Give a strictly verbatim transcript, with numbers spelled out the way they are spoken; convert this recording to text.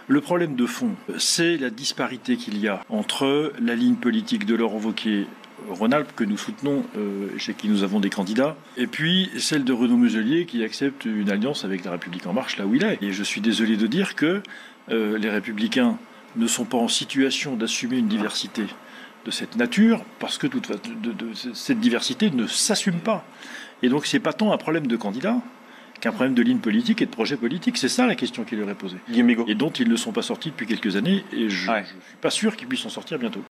Le problème de fond, c'est la disparité qu'il y a entre la ligne politique de Laurent Wauquiez, Rhône-Alpes, que nous soutenons, euh, chez qui nous avons des candidats, et puis celle de Renaud Muselier, qui accepte une alliance avec La République En Marche, là où il est. Et je suis désolé de dire que euh, les Républicains ne sont pas en situation d'assumer une diversité de cette nature, parce que toute, de, de, de, cette diversité ne s'assume pas. Et donc c'est pas tant un problème de candidat qu'un problème de ligne politique et de projet politique. C'est ça la question qui leur est posée. Et dont ils ne sont pas sortis depuis quelques années, et je ne ouais. suis pas sûr qu'ils puissent en sortir bientôt.